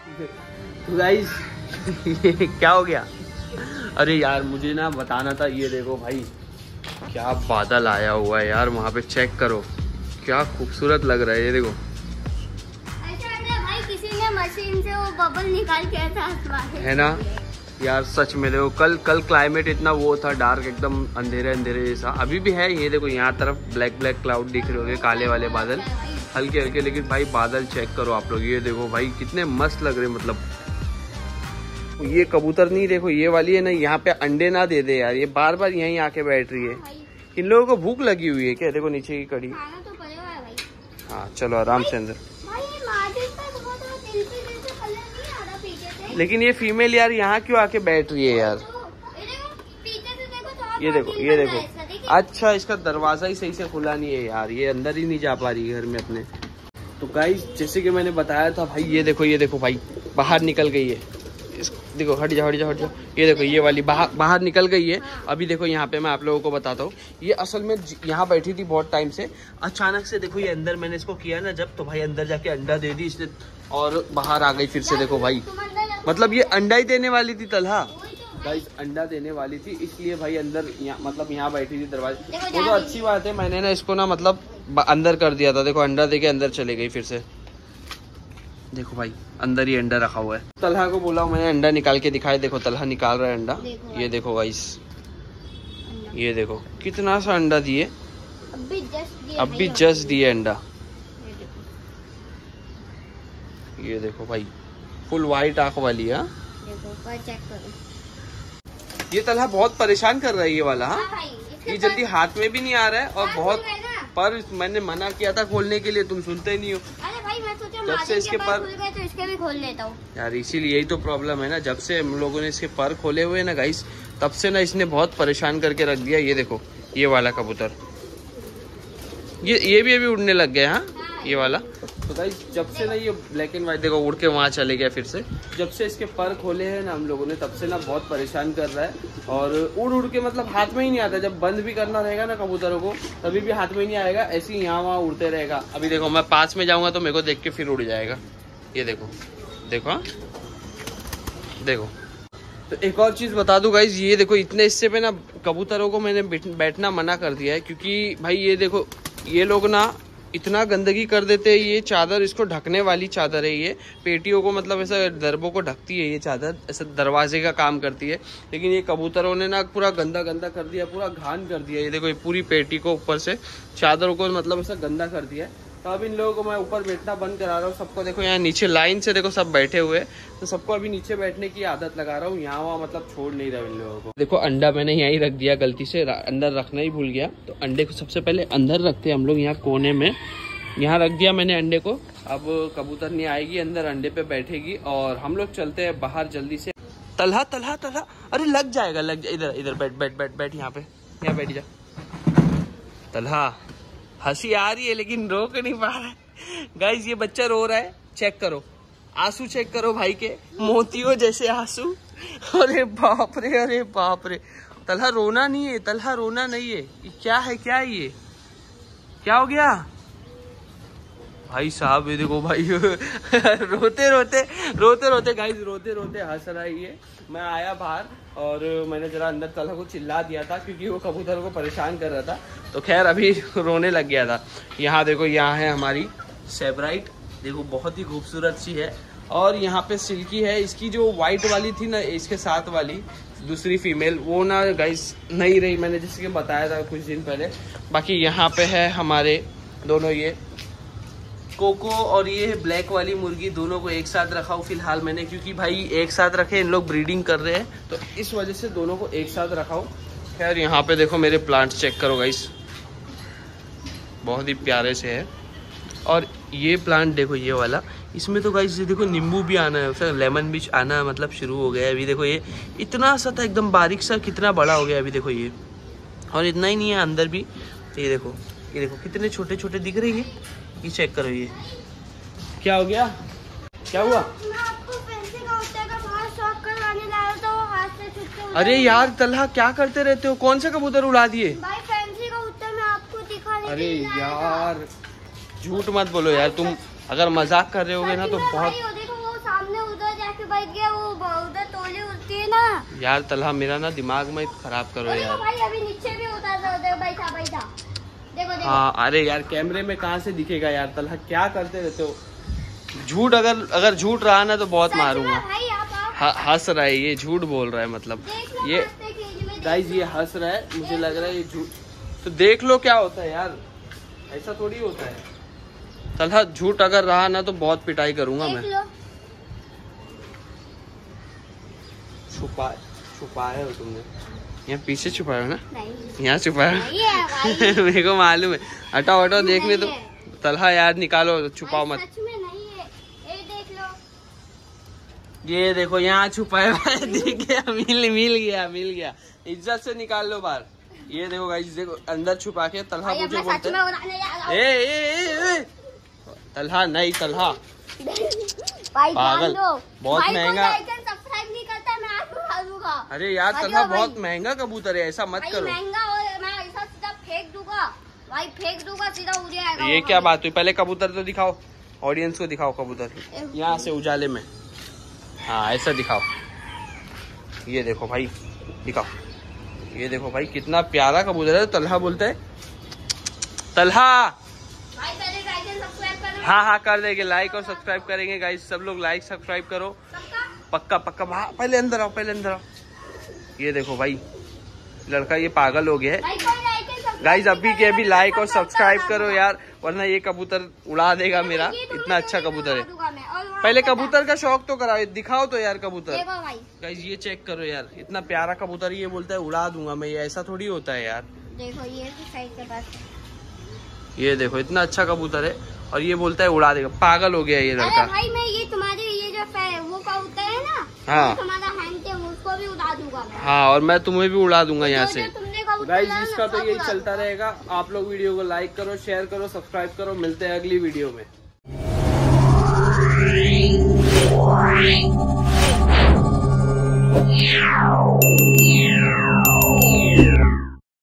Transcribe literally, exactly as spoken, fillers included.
तो गाइस क्या हो गया? अरे यार मुझे ना बताना था। ये देखो भाई क्या बादल आया हुआ है यार, वहाँ पे चेक करो क्या खूबसूरत लग रहा है। ये देखो भाई किसी ने मशीन से वो बबल निकाल के ऐसा है ना यार, सच में देखो कल कल क्लाइमेट इतना वो था डार्क, एकदम अंधेरे अंधेरे जैसा, अभी भी है। ये देखो यहाँ तरफ ब्लैक ब्लैक क्लाउड दिख रहे होंगे, काले वाले बादल हल्के हल्के, लेकिन भाई बादल चेक करो आप लोग। ये देखो भाई कितने मस्त लग रहे, मतलब ये कबूतर नहीं देखो ये वाली है ना, यहाँ पे अंडे ना दे दे यार, ये बार बार यहीं आके बैठ रही है। इन लोगों को भूख लगी हुई है क्या? देखो नीचे की कड़ी। हाँ चलो आराम से अंदर। लेकिन ये फीमेल यार यहाँ क्यों आके बैठ रही है यार? ये देखो ये देखो, अच्छा इसका दरवाजा ही सही से खुला नहीं है यार, ये अंदर ही नहीं जा पा रही है घर में अपने। तो गाइस जैसे कि मैंने बताया था भाई, ये देखो ये देखो भाई बाहर निकल गई है। इस देखो हट जाओ हट जाओ हट जाओ। ये देखो ये वाली बाहर बाहर निकल गई है। अभी देखो यहाँ पे मैं आप लोगों को बताता हूँ, ये असल में यहाँ बैठी थी बहुत टाइम से, अचानक से देखो ये अंदर मैंने इसको किया ना जब, तो भाई अंदर जाके अंडा दे दी इसने और बाहर आ गई फिर से। देखो भाई मतलब ये अंडा ही देने वाली थी तलहा, गाइस अंडा देने वाली थी, इसलिए भाई अंदर यहाँ मतलब यहाँ बैठी थी दरवाजे। वो तो अच्छी बात है, मैंने ना इसको ना मतलब अंदर कर दिया था। देखो अंडा दे के अंदर चले गई फिर से। देखो भाई अंदर ही अंडा रखा हुआ है। तलहा को बोला मैंने अंडा निकाल के दिखाए, देखो तलहा निकाल रहा है अंडा। ये देखो गाइस, ये देखो कितना सा अंडा दिए, अब भी जस्ट दिए अंडा। ये देखो भाई फुल वाइट आंख वाली है। ये तलहा बहुत परेशान कर रहा है ये वाला। हाँ ये जल्दी हाथ में भी नहीं आ रहा है और बहुत, पर मैंने मना किया था खोलने के लिए, तुम सुनते ही नहीं हो। अरे भाई मैं सोचा जब से इसके पर खुल गए तो इसके भी खोल लेता हूँ यार, इसीलिए यही तो प्रॉब्लम है ना, जब से हम लोगों ने इसके पर खोले हुए ना गाइस, तब से ना इसने बहुत परेशान करके रख दिया। ये देखो ये वाला कबूतर, ये ये भी अभी उड़ने लग गया। हाँ ये वाला तो गाइस जब से ना ये ब्लैक एंड व्हाइट देखो उड़ के वहाँ चले गया फिर से। जब से इसके पर खोले हैं ना हम लोगों ने, तब से ना बहुत परेशान कर रहा है और उड़ उड़ के मतलब हाथ में ही नहीं आता। जब बंद भी करना रहेगा ना कबूतरों को तभी भी हाथ में ही नहीं आएगा, ऐसे ही यहाँ वहाँ उड़ते रहेगा। अभी देखो मैं पास में जाऊँगा तो मेरे को देख के फिर उड़ जाएगा। ये देखो देखो हाँ देखो। तो एक और चीज़ बता दूं गाइज, ये देखो इतने हिस्से पे ना कबूतरों को मैंने बैठना मना कर दिया है, क्योंकि भाई ये देखो ये लोग ना इतना गंदगी कर देते हैं। ये चादर इसको ढकने वाली चादर है, ये पेटियों को मतलब ऐसा दरबों को ढकती है ये चादर, ऐसा दरवाजे का काम करती है। लेकिन ये कबूतरों ने ना पूरा गंदा गंदा कर दिया, पूरा घान कर दिया। ये देखो ये पूरी पेटी को ऊपर से चादरों को मतलब ऐसा गंदा कर दिया है। तो अब इन लोगों को मैं ऊपर बैठना बंद करा रहा हूँ। सबको देखो यहाँ नीचे लाइन से देखो सब बैठे हुए, तो सबको अभी नीचे बैठने की आदत लगा रहा हूँ, यहाँ वहाँ मतलब छोड़ नहीं रहा इन लोगों को। देखो अंडा मैंने यहीं रख दिया, गलती से अंदर रखना ही भूल गया। तो अंडे को सबसे पहले अंदर रखते हैं हम लोग, यहाँ कोने में यहाँ रख दिया मैंने अंडे को। अब कबूतर नहीं आएगी अंदर, अंडे पे बैठेगी और हम लोग चलते हैं बाहर जल्दी से। तलहा तलहा तलहा, अरे लग जाएगा लग जाए, इधर इधर बैठ बैठ बैठ बैठ यहाँ पे, यहाँ बैठ जा। तलहा हंसी आ रही है लेकिन रोक नहीं पा रहा है। गाइस ये बच्चा रो रहा है, चेक करो आंसू चेक करो भाई के, मोतियों जैसे आंसू। अरे बाप रे अरे बाप रे। तलहा रोना नहीं है, तलहा रोना नहीं है। ये क्या है क्या है ये क्या हो गया भाई साहब? ये देखो भाई रोते रोते रोते रोते गाइस रोते रोते हंस रहा है ये। मैं आया बाहर और मैंने जरा अंदर तलहा को चिल्ला दिया था क्योंकि वो कबूतर को परेशान कर रहा था, तो खैर अभी रोने लग गया था। यहाँ देखो यहाँ है हमारी सेब्राइट, देखो बहुत ही खूबसूरत सी है। और यहाँ पे सिल्की है, इसकी जो वाइट वाली थी ना इसके साथ वाली दूसरी फीमेल, वो ना गाइस नहीं रही, मैंने जैसे कि बताया था कुछ दिन पहले। बाकी यहाँ पे है हमारे दोनों, ये कोको और ये ब्लैक वाली मुर्गी, दोनों को एक साथ रखा हूँ फिलहाल मैंने, क्योंकि भाई एक साथ रखे इन लोग ब्रीडिंग कर रहे हैं, तो इस वजह से दोनों को एक साथ रखा हूँ। खैर यहाँ पे देखो मेरे प्लांट चेक करो गाइस, बहुत ही प्यारे से है। और ये प्लांट देखो ये वाला, इसमें तो गाइस देखो नींबू भी आना है, उसका लेमन भी आना मतलब शुरू हो गया है। अभी देखो ये इतना सा था एकदम बारीक सा, कितना बड़ा हो गया अभी देखो ये। और इतना ही नहीं है अंदर भी, ये देखो ये देखो कितने छोटे छोटे दिख रहे हैं ये। चेक करो ये क्या हो गया, क्या हुआ? मैं आपको फैंसी कबूतर का बहुत शौक करवाने जा रहा था, वो हाथ से छूट के उड़ा। अरे यार तलहा क्या करते रहते हो, कौन से कबूतर उड़ा दिए? भाई फैंसी कबूतर मैं आपको दिखाने अरे यार झूठ मत बोलो यार, तुम अगर मजाक कर रहे होगे ना तो बहुत। देखो वो सामने उधर बैठ गया, वो उधर तोली उड़ती है ना। यार तलहा मेरा ना दिमाग में खराब करो देखो यार। भाई अभी नीचे भी उतार दो, देखो बैठा बैठा, देखो देखो। हाँ अरे यार कैमरे में कहाँ से दिखेगा यार तलहा, क्या करते रहते हो। झूठ अगर अगर झूठ रहा ना तो बहुत सच में मारूंगा। भाई आप आप ह- हंस रहा है ये, झूठ बोल रहा है मतलब देख लो, ये हंसते केज में देख गाइस, ये हंस रहा है, मुझे लग रहा है ये झूठ। तो देख लो क्या होता है यार, ऐसा थोड़ी होता है। तलहा झूठ अगर रहा ना तो बहुत पिटाई करूंगा देख मैं। लो। छुपा छुपाया हो तुमने, यहाँ पीछे छुपाया हो ना, नहीं यहाँ छुपाया नहीं है भाई। मेरे को मालूम है। हटाओ हटाओ, देखने तो नहीं तलहा यार निकालो, छुपाओ भाई, मत। सच में नहीं है, ये देख लो। ये देखो यहाँ छुपाया हुआ है, दिख गया, मिल मिल गया मिल गया। इज्जत से निकाल लो बाहर। ये देखो गाइस, देखो अंदर छुपा के तलहा भाई अब मुझे मैं सच बोलते में हैं उड़ाने जा रहा ए ए ए ए तलहा नहीं, तलहा हूँ। भाई पागल, जान दो। बहुत भाई कोई महंगा। लाइक एंड सब्सक्राइब नहीं करता, मैं आपको उड़ा दूंगा। अरे यार आ तलहा जाओ भाई। बहुत महंगा कबूतर है, ऐसा मत भाई करो। महंगा हो, मैं ऐसा सीधा फेंक दूंगा भाई, फेंक दूंगा सीधा उड़ जाएगा। ये वो क्या भाई। बात हुई, पहले कबूतर तो दिखाओ, ऑडियंस को दिखाओ कबूतर यहाँ से उजाले में। हाँ ऐसा दिखाओ, ये देखो भाई, दिखाओ, ये देखो भाई कितना प्यारा कबूतर है। तलहा बोलते है, तलहा। भाई पहले लाइक एंड सब्सक्राइब करो। हाँ हाँ कर देंगे, लाइक और सब्सक्राइब करेंगे गाइस, सब लोग लाइक सब्सक्राइब करो, सबका पक्का पक्का। हाँ पहले अंदर आओ, पहले अंदर आओ। ये देखो भाई लड़का ये पागल हो गया है। भाई कोई लाइक एंड सब्सक्राइब गाइस अभी के अभी नहीं लाइक और करेगा, सब्सक्राइब सबका करो यार, वरना ये कबूतर उड़ा देगा मेरा। ये तुमने इतना अच्छा तो कबूतर है। उड़ा दूंगा मैं, और वहाँ पहले पे कबूतर का शौक तो कराओ, दिखाओ तो यार कबूतर। देखो भाई, गाइस ये चेक करो यार, इतना प्यारा कबूतर, ये बोलता है उड़ा दूंगा मैं, ये ऐसा थोड़ी होता है यार। देखो ये भी साइड के पास। ये देखो इतना अच्छा कबूतर है और ये बोलता है उड़ा देगा, पागल हो गया ये अरे लड़का। भाई मैं ये तुम्हारे ये जो फै- वो कबूतर है ना, हाँ। वो तुम्हारा हैंड है, उसको भी उड़ा दूंगा मैं। हाँ और मैं तुम्हें भी उड़ा दूंगा यहाँ जो- से। जो तुमने कबूतर गाइस लाया ना, इसका तो सब यही उड़ा चलता दूंगा। रहेगा। आप लोग वीडियो को लाइक करो, शेयर करो, सब्सक्राइब करो, मिलते हैं अगली वीडियो में।